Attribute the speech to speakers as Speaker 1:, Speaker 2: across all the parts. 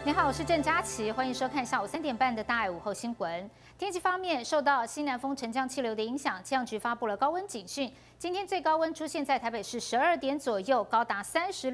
Speaker 1: 你好，我是郑佳琪，欢迎收看下午3点半的大爱午后新闻。天气方面，受到西南风沉降气流的影响，气象局发布了高温警讯。今天最高温出现在台北市12点左右，高达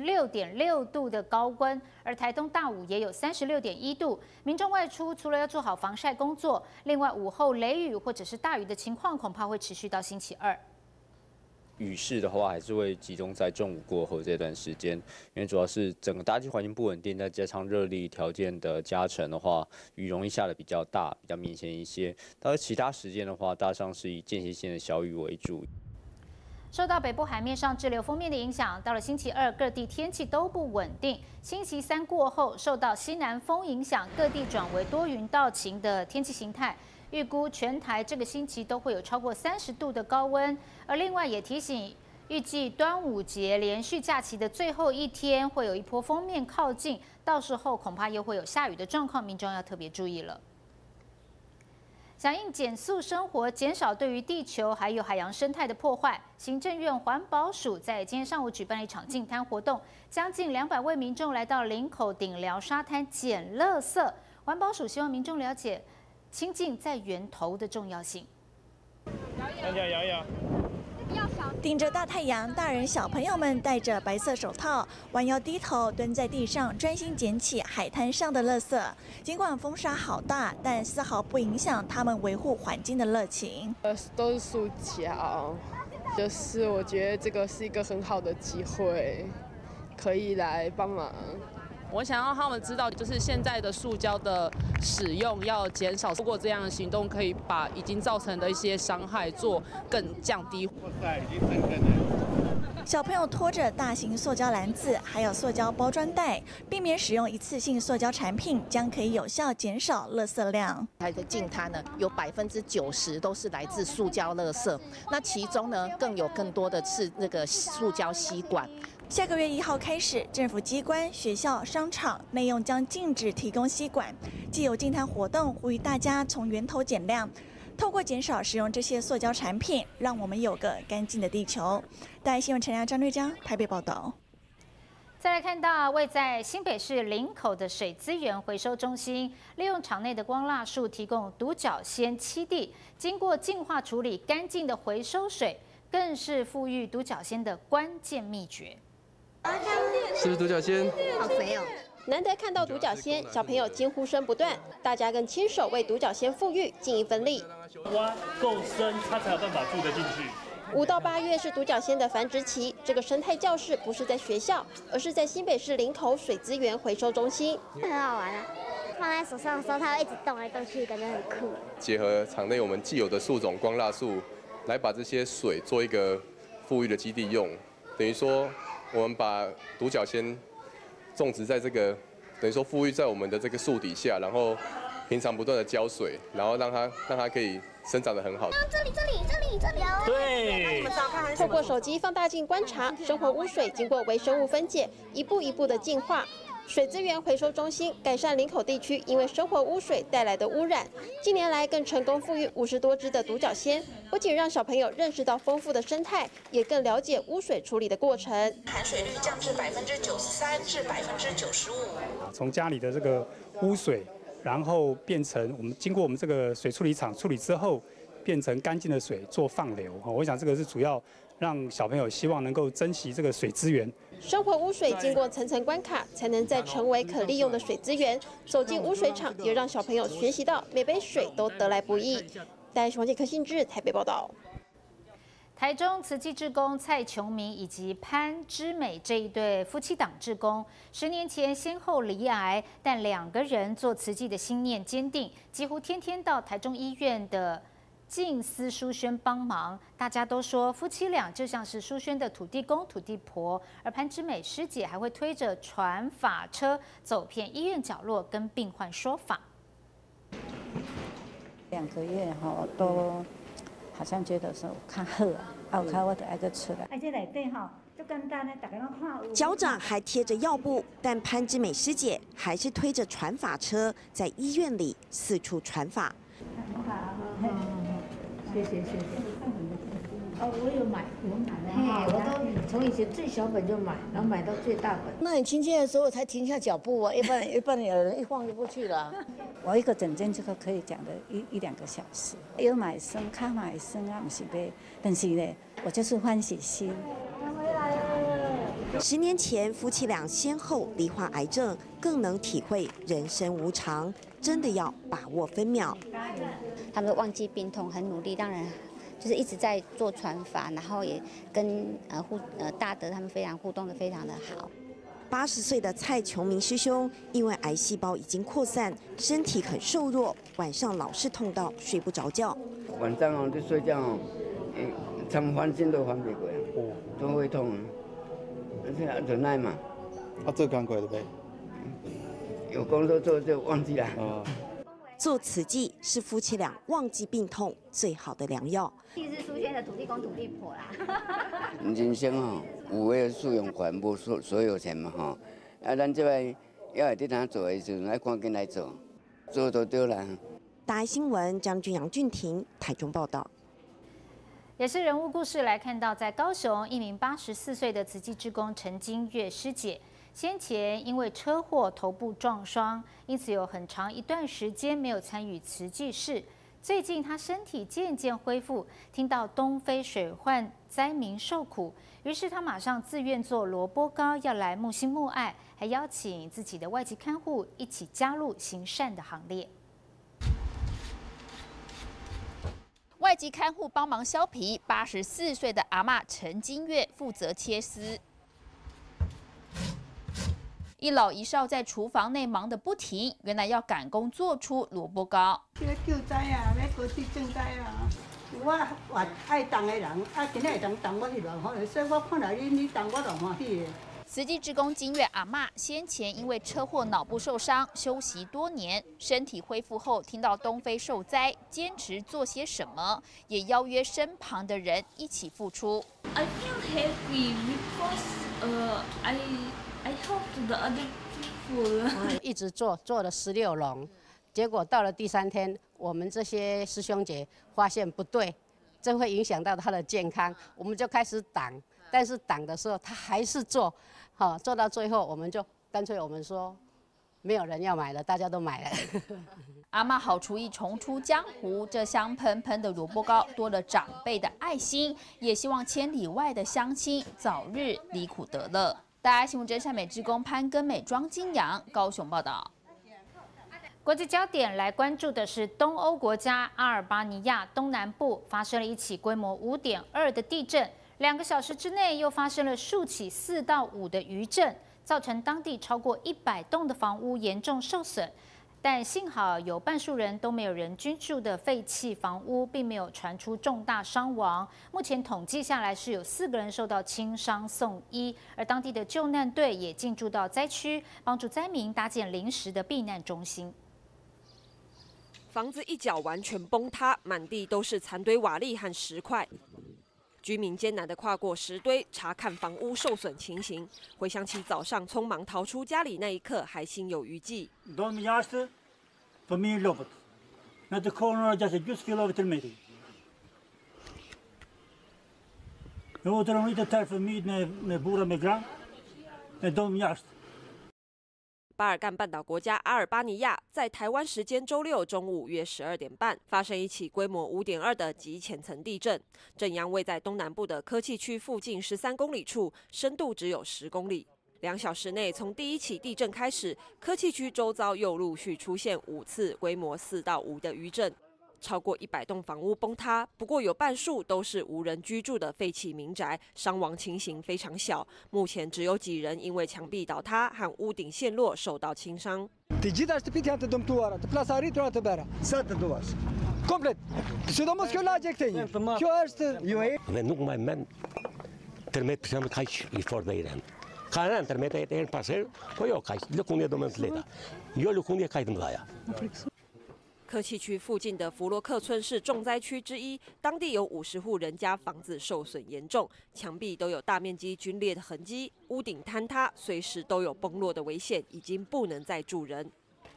Speaker 1: 36.6度的高温，而台东大武也有36.1度。民众外出除了要做好防晒工作，另外午后雷雨或者是大雨的情况，恐怕会持续到星期二。
Speaker 2: 雨势的话，还是会集中在中午过后这段时间，因为主要是整个大气环境不稳定，再加上热力条件的加成的话，雨容易下的比较大、比较明显一些。但是其他时间的话，大上是以间歇性的小雨为主。
Speaker 1: 受到北部海面上滞留锋面的影响，到了星期二，各地天气都不稳定。星期三过后，受到西南风影响，各地转为多云到晴的天气形态。预估全台这个星期都会有超过30度的高温，而另外也提醒，预计端午节连续假期的最后一天会有一波锋面靠近，到时候恐怕又会有下雨的状况，民众要特别注意了。响应减速生活，减少对于地球还有海洋生态的破坏，行政院环保署在今天上午举办了一场净滩活动，将近200位民众来到林口顶寮沙滩捡垃圾。环保署希望民众了解清净在源头的重要性。
Speaker 3: 大家摇一摇。
Speaker 4: 顶着大太阳，大人小朋友们戴着白色手套，弯腰低头蹲在地上，专心捡起海滩上的垃圾。尽管风沙好大，但丝毫不影响他们维护环境的热情。
Speaker 5: 都是塑胶，就是我觉得这个是一个很好的机会，可以来帮忙。
Speaker 6: 我想要他们知道，就是现在的塑胶的使用要减少，通过这样的行动，可以把已经造成的一些伤害做更降低。
Speaker 3: 哇塞，已经整根了。
Speaker 4: 小朋友拖着大型塑胶篮子，还有塑胶包装袋，避免使用一次性塑胶产品，将可以有效减少垃圾量。
Speaker 7: 它的净滩呢，有90%都是来自塑胶垃圾，那其中呢，更多的是那个塑胶吸管。
Speaker 4: 下个月1号开始，政府机关、学校、商场内用将禁止提供吸管。既有净滩活动，呼吁大家从源头减量，透过减少使用这些塑胶产品，让我们有个干净的地球。大爱新闻陈亚张瑞佳台北报道。
Speaker 1: 再来看到位在新北市林口的水资源回收中心，利用场内的光蜡树提供独角仙栖地，经过净化处理，干净的回收水更是富裕独角仙的关键秘诀。
Speaker 8: 是不是独角仙？
Speaker 9: 好肥哦！
Speaker 10: 难得看到独角仙，小朋友惊呼声不断，大家更亲手为独角仙复育尽一份力。
Speaker 3: 挖够深，它才有办法住得进去。
Speaker 10: 5到8月是独角仙的繁殖期，这个生态教室不是在学校，而是在新北市林口水资源回收中心。
Speaker 9: 很好玩啊！放在手上的时候，它会一直动来动去，感觉很酷。
Speaker 8: 结合场内我们既有的树种光蜡树，来把这些水做一个富裕的基地用，等于说我们把独角仙种植在这个，等于说富裕在我们的这个树底下，然后平常不断的浇水，然后让它可以生长得很好。
Speaker 9: 这里。
Speaker 3: 对。
Speaker 10: 透过手机放大镜观察，生活污水经过微生物分解，一步一步的净化。水资源回收中心改善林口地区因为生活污水带来的污染，近年来更成功复育50多只的独角仙，不仅让小朋友认识到丰富的生态，也更了解污水处理的过程。
Speaker 11: 含水率降至93%至95%。
Speaker 12: 从家里的这个污水，然后变成我们经过我们这个水处理厂处理之后，变成干净的水做放流。我想这个是主要让小朋友希望能够珍惜这个水资源。
Speaker 10: 生活污水经过层层关卡，才能再成为可利用的水资源。走进污水厂，也让小朋友学习到每杯水都得来不易。大爱新闻柯信志台北报道。
Speaker 1: 台中慈济志工蔡琼明以及潘之美这一对夫妻档志工，10年前先后罹癌，但2个人做慈济的心念坚定，几乎天天到台中医院的静思淑萱帮忙。大家都说夫妻俩就像是淑萱的土地公、土地婆，而潘之美师姐还会推着传法车走遍医院角落，跟病患说法。
Speaker 13: 2个月都好像觉得说较好啊，有较我就爱个出来。这内底就简单的，大家拢看。
Speaker 14: 脚掌还贴着药布，但潘之美师姐还是推着传法车在医院里四处传法。
Speaker 13: 谢谢。 哦，我有买了，我都从以前最小本就买，然后买到最大本。
Speaker 15: 那你亲切的时候才停下脚步啊，一般有人一晃就过去了。
Speaker 13: 我一个整件这个可以讲的一两个小时。有买生，看买生啊，不是呗？但是呢，我就是欢喜心。回来了。
Speaker 14: 10年前，夫妻俩先后罹患癌症，更能体会人生无常，真的要把握分秒。
Speaker 16: 他们忘记病痛，很努力，当然就是一直在做传法，然后也跟大德他们非常互动的非常的好。
Speaker 14: 80岁的蔡琼明师兄，因为癌细胞已经扩散，身体很瘦弱，晚上老是痛到睡不着觉。
Speaker 17: 晚上就睡觉常翻身都翻不过，都会痛，而且忍耐嘛。
Speaker 18: 做工课的呗。
Speaker 17: 有工作做就忘记了。
Speaker 14: 做慈济是夫妻俩忘记病痛最好的良药。
Speaker 16: 地是书轩的土地公土地婆啦。
Speaker 17: 人生有个使用权，无所有权嘛咱这摆要会得哪做的时候，来赶紧来做，做就对了。
Speaker 14: 大爱新闻张君阳、俊廷台中报道。
Speaker 1: 也是人物故事来看到，在高雄，一名84岁的慈济志工陈金月师姐。先前因为车祸头部撞伤，因此有很长一段时间没有参与慈济事。最近他身体渐渐恢复，听到东非水患灾民受苦，于是他马上自愿做萝卜糕，要来募心募爱，还邀请自己的外籍看护一起加入行善的行列。
Speaker 19: 外籍看护帮忙削皮，84岁的阿嬷陈金月负责切丝。一老一少在厨房内忙得不停，原来要赶工做出萝卜糕。
Speaker 20: 要救灾啊，要高级赈灾啊！我爱动的人，今日会动我是偌欢喜，所以我看到你动我就欢喜的。
Speaker 19: 慈济志工金月阿嬷先前因为车祸脑部受伤，休息多年，身体恢复后听到东非受灾，坚持做些什么，也邀约身旁的人一起付出。
Speaker 21: I feel happy because I help the other people.
Speaker 22: 一直做了16笼，结果到了第3天，我们这些师兄姐发现不对，这会影响到他的健康，我们就开始挡。但是挡的时候他还是做，做到最后我们就干脆我们说，没有人要买了，大家都买了。
Speaker 19: 阿嬷好厨艺重出江湖，这香喷喷的萝卜糕多了长辈的爱心，也希望千里外的乡亲早日离苦得乐。大爱新闻真善美志工潘根美、庄金阳高雄报道。
Speaker 1: 国际焦点来关注的是东欧国家阿尔巴尼亚东南部发生了一起规模5.2的地震，2个小时之内又发生了数起4到5的余震，造成当地超过100栋的房屋严重受损。但幸好有半数人都没有人居住的废弃房屋，并没有传出重大伤亡。目前统计下来是有4个人受到轻伤送医，而当地的救难队也进驻到灾区，帮助灾民搭建临时的避难中心。
Speaker 23: 房子一角完全崩塌，满地都是残堆瓦砾和石块。居民艰难地跨过石堆，查看房屋受损情形。回想起早上匆忙逃出家里那一刻，还心有余悸。巴尔干半岛国家阿尔巴尼亚在台湾时间周6中午约12点半发生一起规模5.2的极浅层地震，震央位在东南部的科契区附近13公里处，深度只有10公里。2小时内，从第一起地震开始，科契区周遭又陆续出现5次规模4到5的余震。超过100栋房屋崩塌，不过有半数都是无人居住的废弃民宅，伤亡情形非常小。目前只有几人因为墙壁倒塌和屋顶陷落受到轻伤。科契区附近的弗洛克村是重灾区之一，当地有50户人家房子受损严重，墙壁都有大面积龟裂的痕迹，屋顶坍塌，随时都有崩落的危险，已经不能再住人。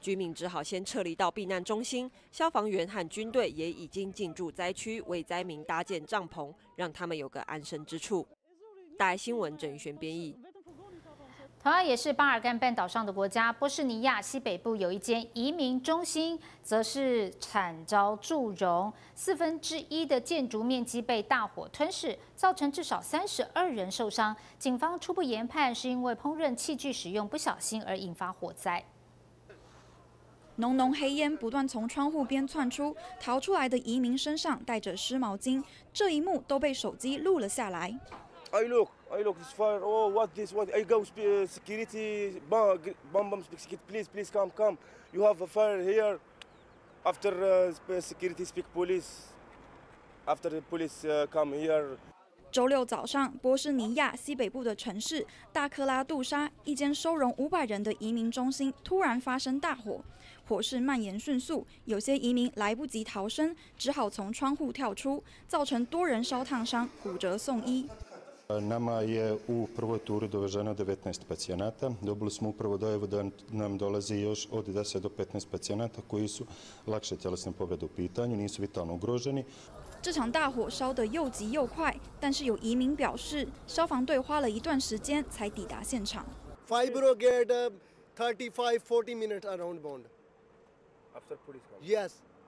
Speaker 23: 居民只好先撤离到避难中心，消防员和军队也已经进驻灾区，为灾民搭建帐篷，让他们有个安身之处。大爱新闻郑宇璇编译。
Speaker 1: 同样也是巴尔干半岛上的国家，波士尼亚西北部有一间移民中心，则是惨遭祝融，1/4的建筑面积被大火吞噬，造成至少32人受伤。警方初步研判是因为烹饪器具使用不小心而引发火灾。
Speaker 2: 浓浓黑烟不断从窗户边窜出，逃出来的移民身上带着湿毛巾，这一幕都被手机录了下来。
Speaker 5: I look, it's fire. Oh, what this? What? I go security, please come. You have a fire here. After security speak police. After the police come here.
Speaker 2: 周六早上，波士尼亚西北部的城市大克拉杜沙一间收容500人的移民中心突然发生大火，火势蔓延迅速，有些移民来不及逃生，只好从窗户跳出，造成多人烧烫伤、骨折送医。
Speaker 18: Nama je u prvoj turi doveženo 19 pacijenata. Dobili smo upravo dojavu da nam dolazi još od 10 do 15 pacijenata koji su lakše tjelesne povrede u pitanju, nisu vitalno ugroženi.
Speaker 2: 这场大火烧得又急又快，但是有移民表示，消防队花了一段时间才抵达现场。
Speaker 24: Fire brigade 35-40 minutes around bound.
Speaker 5: After police come.
Speaker 24: Yes.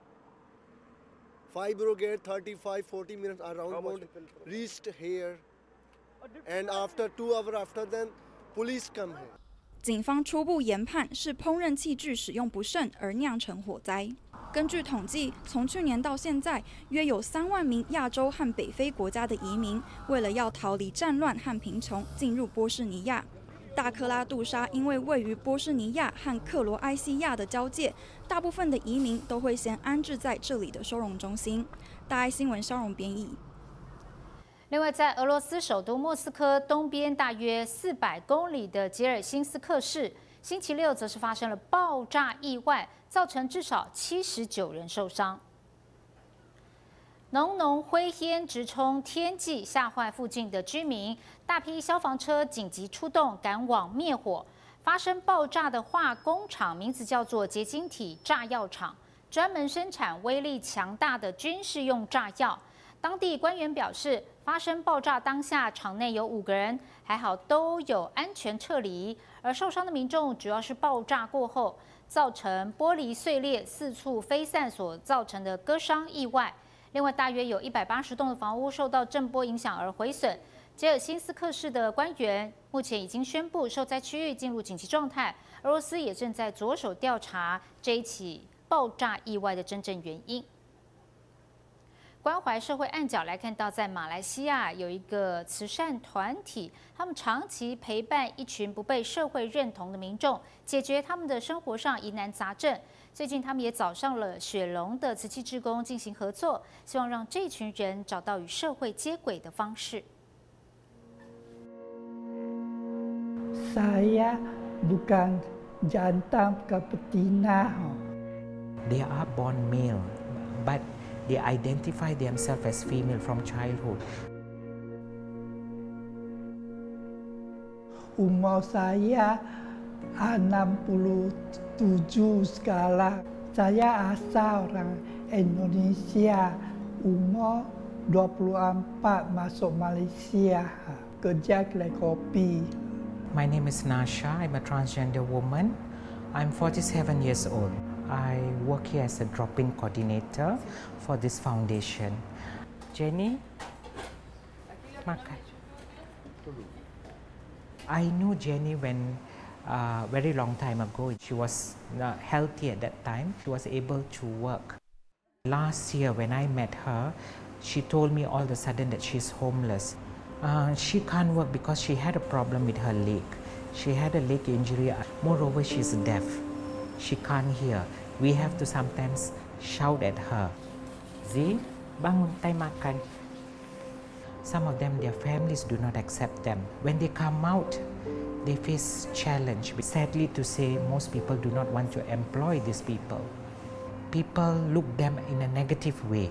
Speaker 24: Fire brigade 35-40 minutes around bound reached here. And after 2 hours after then, police come here.
Speaker 2: 警方初步研判是烹饪器具使用不慎而酿成火灾。根据统计，从去年到现在，约有3万名亚洲和北非国家的移民，为了要逃离战乱和贫穷，进入波士尼亚。大克拉杜沙因为位于波士尼亚和克罗埃西亚的交界，大部分的移民都会先安置在这里的收容中心。大爱新闻肖荣编译。
Speaker 1: 另外，在俄罗斯首都莫斯科东边大约400公里的杰尔辛斯克市，星期六则是发生了爆炸意外，造成至少79人受伤。浓浓灰烟直冲天际，吓坏附近的居民，大批消防车紧急出动，赶往灭火。发生爆炸的化工厂名字叫做结晶体炸药厂，专门生产威力强大的军事用炸药。当地官员表示，发生爆炸当下，场内有5个人，还好都有安全撤离。而受伤的民众主要是爆炸过后造成玻璃碎裂、四处飞散所造成的割伤意外。另外，大约有180栋的房屋受到震波影响而毁损。杰尔辛斯克市的官员目前已经宣布受灾区域进入紧急状态。俄罗斯也正在着手调查这一起爆炸意外的真正原因。关怀社会暗角来看到，在马来西亚有一个慈善团体，他们长期陪伴一群不被社会认同的民众，解决他们的生活上疑难杂症。最近，他们也找上了雪龙的慈济志工进行合作，希望让这群人找到与社会接轨的方式。
Speaker 25: Saya bukan jantan ke betina.
Speaker 26: They are born male, but they identify themselves as female from childhood.
Speaker 25: Umur saya 67 sekarang. Saya asal orang Indonesia. Umur 24 masuk Malaysia. Kerja kedai kopi.
Speaker 26: My name is Nasha. I'm a transgender woman. I'm 47 years old. I work here as a drop-in coordinator for this foundation. Jenny, makan. I knew Jenny when very long time ago. She was healthy at that time. She was able to work. Last year when I met her, she told me all of a sudden that she's homeless. She can't work because she had a problem with her leg. She had a leg injury. Moreover, she's deaf. She can't hear. We have to sometimes shout at her. Z, bangun, tay makan. Some of them, their families do not accept them. When they come out, they face challenge. Sadly to say, most people do not want to employ these people. People look them in a negative way.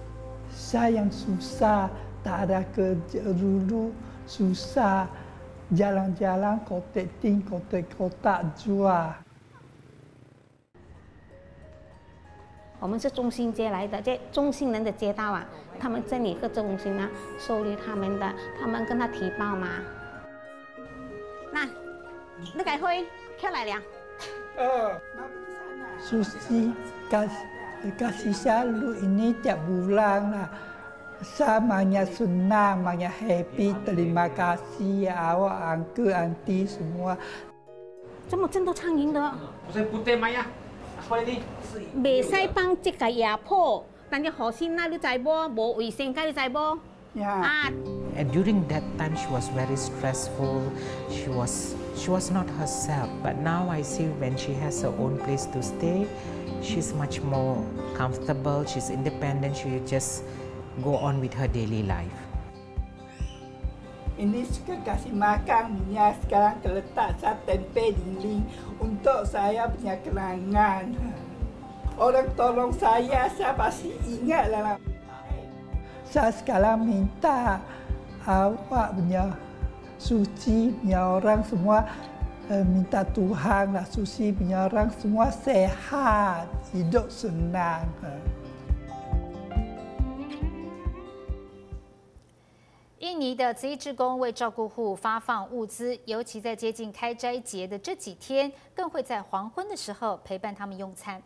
Speaker 25: Saya yang susah, tak ada kerja dulu, susah jalan-jalan kotak ting kotak jual。
Speaker 3: 我们是中心街来的，这中心人的街道啊，他们这里一个中心呢，收留他们的，他们跟他提报嘛。那，你改会跳来了。
Speaker 25: Susi kasih selalu ini tiap bulan lah. Samanya senang, banyak happy, terima kasih ya awak, uncle, auntie semua.
Speaker 3: 这么真都唱赢的。不是不对吗呀？未使帮这个压迫，但係何先啦，你知無？無衛生㗎，你知無？啊。
Speaker 26: And during that time, she was very stressful. She was not herself. But now I see when she has her own place to stay, she's much more comfortable. She's independent. She just go on with her daily life.
Speaker 25: Ini suka kasih makan minyak sekarang terletak saya tempe dinding untuk saya punya kenangan. Orang tolong saya pasti ingat lah. Saya sekarang minta awak punya Suci punya orang semua minta Tuhan lah Suci punya orang semua sehat, hidup senang.
Speaker 1: 印尼的慈济志工为照顾户发放物资，尤其在接近开斋节的这几天，更会在黄昏的时候陪伴他们用餐。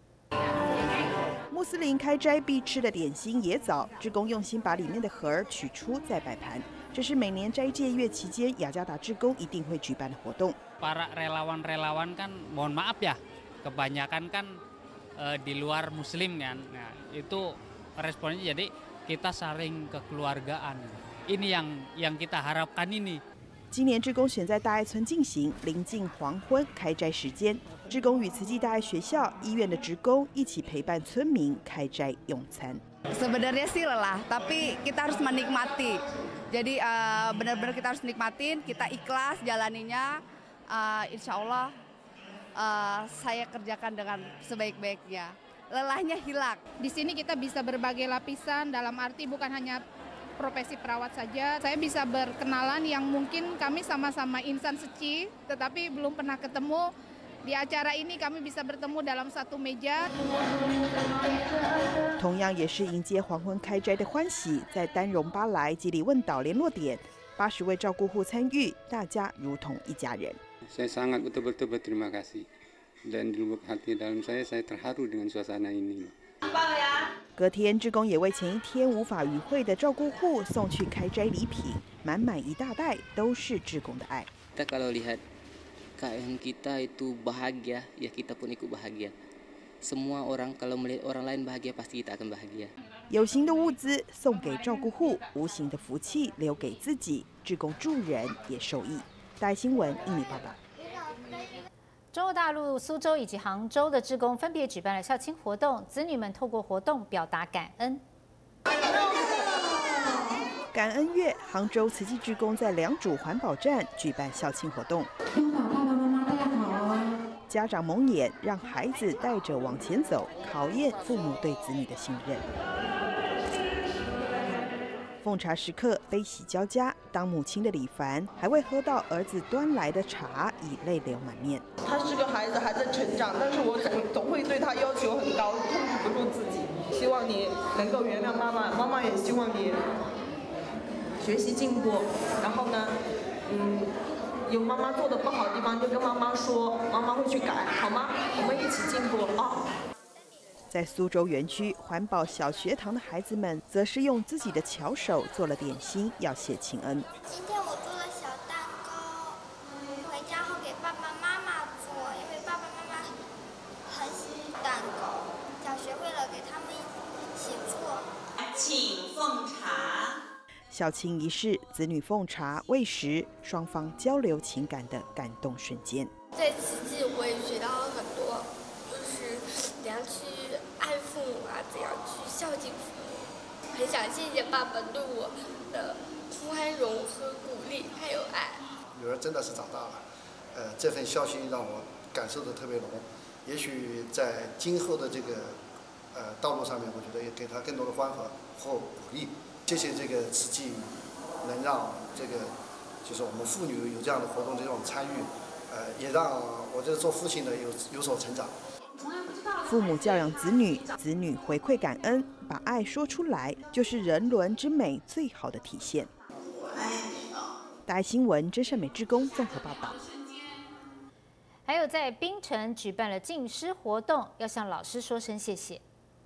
Speaker 4: 穆斯林开斋必吃的点心野枣，志工用心把里面的核儿取出再摆盘。这是每年斋戒月期间雅加达志工一定会举办的活动。
Speaker 6: Para relawan-relawan kan, mohon maaf ya, kebanyakan kan di luar Muslim kan, nah itu responnya jadi kita saling kekeluargaan. Ini yang kita harapkan ini.
Speaker 4: 今年志工选在大爱村进行，临近黄昏开斋时间，志工与慈济大爱学校、医院的职工一起陪伴村民开斋用餐。
Speaker 7: Sebenarnya sih lelah, tapi kita harus menikmati. Jadi benar-benar kita harus nikmatin, kita ikhlas jalaninya. Insya Allah saya kerjakan dengan sebaik-baiknya. Lelahnya hilang.
Speaker 8: Di sini kita bisa berbagai lapisan, dalam arti bukan hanya profesi perawat saja. Saya bisa berkenalan yang mungkin kami sama-sama insan suci, tetapi belum pernah ketemu. Di acara ini kami bisa bertemu dalam satu meja.
Speaker 4: 同样也是迎接黄昏开斋的欢喜，在丹绒巴莱吉里问岛联络点，80位照顾户参与，大家如同一家人。
Speaker 9: Saya sangat betul-betul berterima kasih dan di lubuk hati dalam saya terharu dengan suasana ini.
Speaker 4: 隔天，志工也为前一天无法与会的照顾户送去开斋礼品，满满一大袋都是志工的爱。
Speaker 27: Kita kalau lihat KM kita itu bahagia, ya kita pun ikut bahagia. Semua orang kalau melihat orang lain bahagia, pasti kita akan bahagia.
Speaker 4: 有形的物资送给照顾户，无形的福气留给自己，志工助人也受益。大爱新闻印尼报道。
Speaker 1: 中国大陆苏州以及杭州的志工分别举办了孝亲活动，子女们透过活动表达感恩。
Speaker 4: 感恩月，杭州慈济志工在良渚环保站举办孝亲活动。家长蒙眼，让孩子带着往前走，考验父母对子女的信任。奉茶时刻，悲喜交加。当母亲的李凡还未喝到儿子端来的茶，已泪流满面。
Speaker 28: 他是个孩子，还在成长，但是我总会对他要求很高，控制不住自己。希望你能够原谅妈妈，妈妈也希望你学习进步。然后呢，有妈妈做的不好的地方就跟妈妈说，妈妈会去改，好吗？我们一起进步啊！
Speaker 4: 在苏州园区环保小学堂的孩子们，则是用自己的巧手做了点心，要谢亲恩。
Speaker 29: 今天我做了小蛋糕，回家后给爸爸妈妈做，因为爸爸妈妈很喜欢蛋糕，想学会了给他们写作。
Speaker 30: 请奉茶。
Speaker 4: 孝亲仪式，子女奉茶喂食，双方交流情感的感动瞬间。
Speaker 29: 在慈济我也学到了很多，就是怎样去爱父母啊，怎样去孝敬父母。很想谢谢爸爸对我的宽容和鼓励，还有爱。
Speaker 24: 女儿真的是长大了，这份孝心让我感受的特别浓。也许在今后的这个道路上面，我觉得也给她更多的关怀和鼓励。谢谢这个慈济，能让这个就是我们妇女有这样的活动这种参与，也让我这做父亲的有所成长。
Speaker 4: 父母教养子女，子女回馈感恩，把爱说出来，就是人伦之美最好的体现。大爱新闻真善美志工综合报道。
Speaker 1: 还有在槟城举办了敬师活动，要向老师说声谢谢。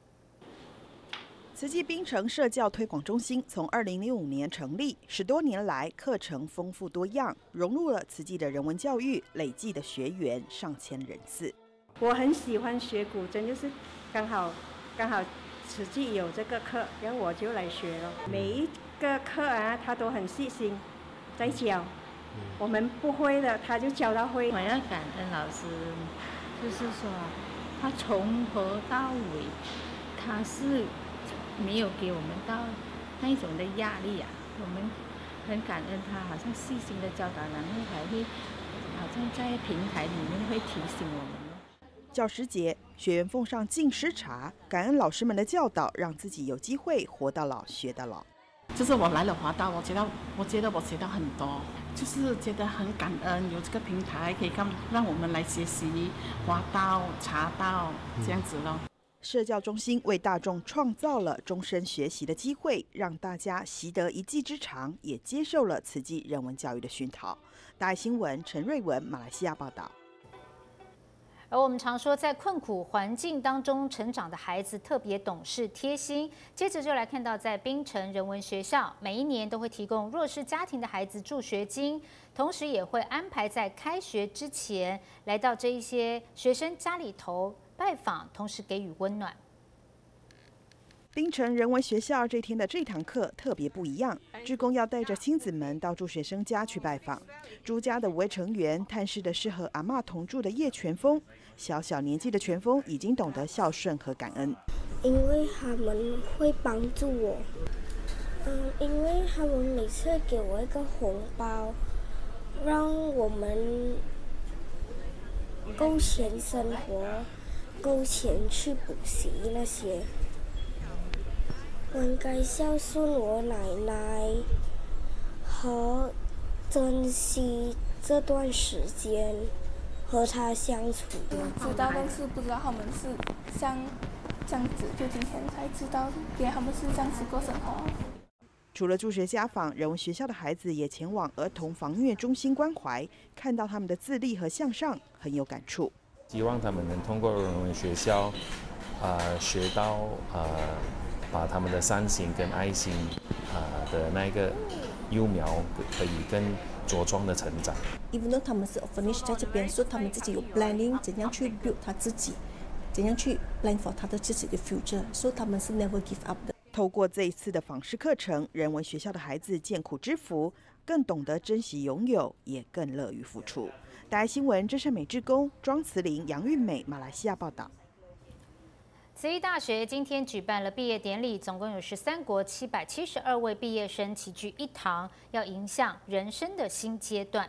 Speaker 4: 慈济槟城社教推广中心从2005年成立，10多年来课程丰富多样，融入了慈济的人文教育，累计的学员上千人次。
Speaker 10: 我很喜欢学古筝，就是刚好慈济有这个课，然后我就来学了。每一个课啊，他都很细心在教，我们不会的他就教到会。
Speaker 11: 我要感恩老师，就是说他从头到尾，他是没有给我们到那种的压力啊，我们很感恩他，好像细心的教导，然后还会好像在平台里面会提醒我们。
Speaker 4: 教师节，学员奉上敬师茶，感恩老师们的教导，让自己有机会活到老学到老。
Speaker 12: 就是我来了华道，我觉得我学到很多，就是觉得很感恩有这个平台可以让我们来学习华道、茶道这样子咯。
Speaker 4: 社教中心为大众创造了终身学习的机会，让大家习得一技之长，也接受了慈济人文教育的熏陶。大爱新闻陈瑞文，马来西亚报道。
Speaker 1: 而我们常说，在困苦环境当中成长的孩子特别懂事贴心。接着就来看到，在槟城人文学校，每一年都会提供弱势家庭的孩子助学金，同时也会安排在开学之前来到这一些学生家里头拜访，同时给予温暖。
Speaker 4: 槟城人文学校这天的这堂课特别不一样，志工要带着亲子们到助学生家去拜访。朱家的5位成员探视的是和阿嬷同住的叶全峰，小小年纪的全峰已经懂得孝顺和感恩。
Speaker 13: 因为他们会帮助我，因为他们每次给我一个红包，让我们够钱生活，够钱去补习那些。我应该孝顺我奶奶和珍惜这段时间和她相处。
Speaker 14: 知道，但是不知道他们是像这样子，就今天才知道，原来他们是这样子过生活。
Speaker 4: 除了助学家访，人文学校的孩子也前往儿童防虐中心关怀，看到他们的自立和向上，很有感触。
Speaker 15: 希望他们能通过人文学校，学到把他们的善心跟爱心的那个幼苗可以更茁壮的成长。
Speaker 16: Even though 他们是 orphanage 在这边，所以他们自己有 planning 怎样去 build 他自己，怎样去 plan for 他的自己的 future， 所以他们是 never give up 的。
Speaker 4: 透过这一次的访视课程，人文学校的孩子见苦知福，更懂得珍惜拥有，也更乐于付出。大爱新闻真善美志工庄慈玲、杨韵美，马来西亚报道。
Speaker 1: 慈济大学今天举办了毕业典礼，总共有13国772位毕业生齐聚一堂，要迎向人生的新阶段。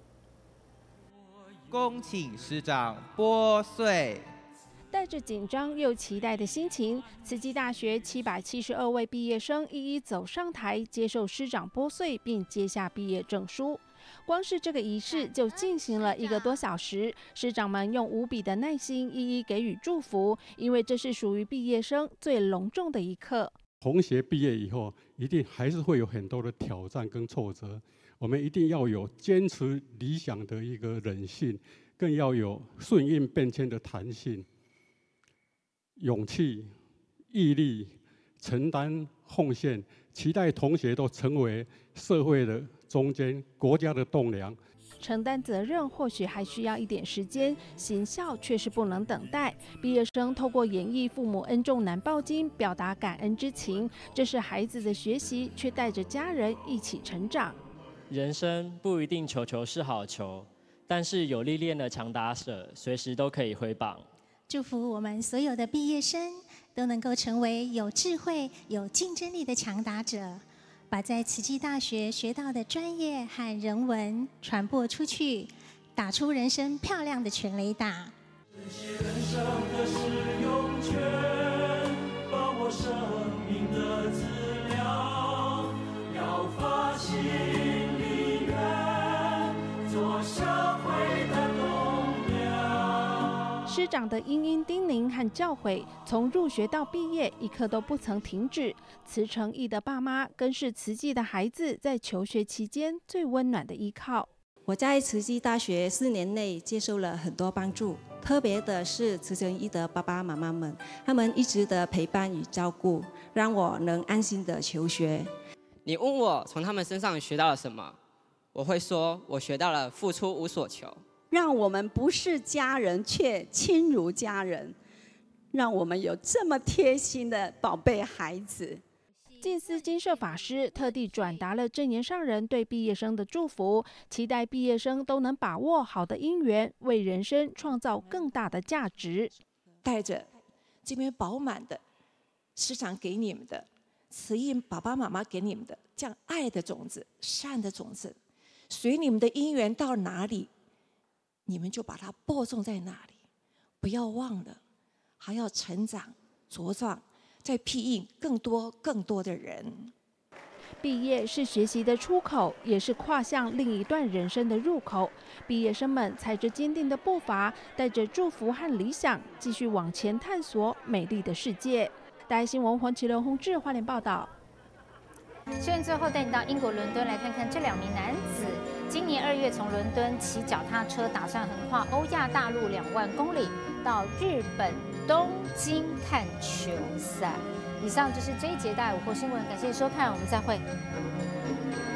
Speaker 17: 恭请师长拨穗。
Speaker 20: 带着紧张又期待的心情，慈济大学772位毕业生一一走上台，接受师长拨穗，并接下毕业证书。光是这个仪式就进行了1个多小时，师长们用无比的耐心一一给予祝福，因为这是属于毕业生最隆重的一刻。
Speaker 21: 同学毕业以后，一定还是会有很多的挑战跟挫折，我们一定要有坚持理想的一个韧性，更要有顺应变迁的弹性、勇气、毅力、承担奉献，期待同学都成为社会的中间、国家的栋梁。
Speaker 20: 承担责任或许还需要一点时间，行孝却是不能等待。毕业生透过演绎父母恩重难报经，表达感恩之情，这是孩子的学习，却带着家人一起成长。
Speaker 31: 人生不一定球球是好球，但是有历练的强打者，随时都可以挥棒。
Speaker 32: 祝福我们所有的毕业生都能够成为有智慧、有竞争力的强打者，把在慈济大学学到的专业和人文传播出去，打出人生漂亮的全垒打。
Speaker 33: 珍惜人生的使用权，把握生命的资料，要发心里愿。 社会的栋梁。
Speaker 20: 师长的殷殷叮咛和教诲，从入学到毕业，一刻都不曾停止。慈诚义的爸妈，更是慈济的孩子在求学期间最温暖的依靠。
Speaker 2: 我在慈济大学4年内接受了很多帮助，特别的是慈诚义的爸爸妈妈们，他们一直的陪伴与照顾，让我能安心的求学。
Speaker 3: 你问我从他们身上学到了什么，我会说，我学到了付出无所求。
Speaker 5: 让我们不是家人，却亲如家人，让我们有这么贴心的宝贝孩子。
Speaker 20: 净思金舍法师特地转达了证严上人对毕业生的祝福，期待毕业生都能把握好的因缘，为人生创造更大的价值。
Speaker 6: 带着这边饱满的师长给你们的，慈义爸爸妈妈给你们的这样爱的种子、善的种子，随你们的因缘到哪里，你们就把它播种在那里，不要忘了，还要成长茁壮。在庇应更多的人。
Speaker 20: 毕业是学习的出口，也是跨向另一段人生的入口。毕业生们踩着坚定的步伐，带着祝福和理想，继续往前探索美丽的世界。大爱新闻黄启龙、洪志花莲报道。
Speaker 1: 新闻最后带你到英国伦敦来看看这2名男子，今年2月从伦敦骑脚踏车打算横跨欧亚大陆2万公里，到日本东京看球赛。以上就是这一节大爱午后新闻，感谢收看，我们再会。